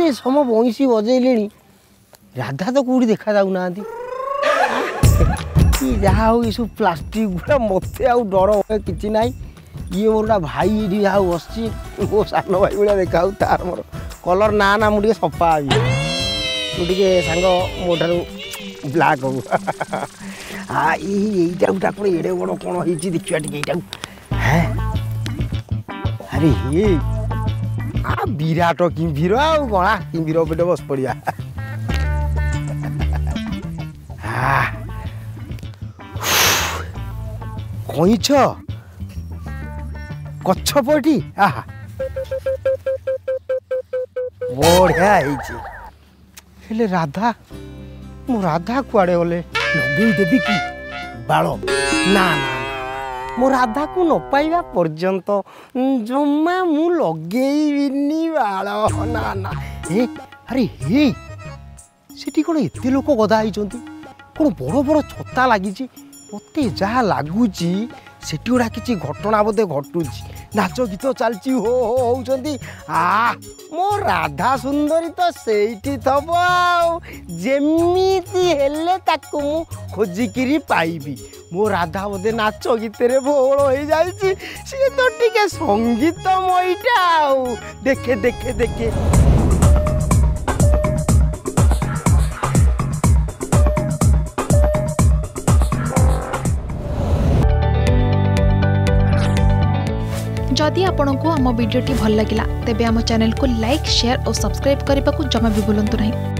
एते सम बंशी बजेले राधा तो कौटी देखा जाऊना जहाँ हो सब प्लास्टिक गुड़ा मत आउ डर हुए कि ना ये मोर गोटा भाई ये जहाँ बस मो सान भाई भाया देखा तार मोर कलर ना ना मुझे सफा तुझे सांग मो ठार ब्लाक हो हाँ यहीटा गोटा कौन एड़े बड़ कौन हो देखा टे हाँ अरे हे विराट किंभीर आउ कणा किंभीर पेटे बस पड़िया कईछ कछपटी आहा बढ़िया हेले राधा मो राधा कुआड़े गले लगे देवी कि बाल ना ना मो राधा को न पाइबा पर्यंत जमा मु लगेइबिनी बाल ना ना हे अरे हे सेठी कोन एते लोक गदा आइचंती कोन बड़ बड़ छता लागिची मते जहा लागुची सेठी गुड़ा किसी घटना बोधे घटुची नाच गीत चलती हो होउचंती आ मो राधा सुंदरी तो सेठी थबो जेमिति हेले ताकू मु खोजिकिरी पाइबी मो राधा बोधे नाच गीत रे भोल हो जाइची सी तो टिके संगीतमयीटा देखे देखे देखे जदि आपंक आम भिडी भल लगा तेब आम चैनल को लाइक शेयर और सब्सक्राइब करने को जमा भी भूलु नहीं।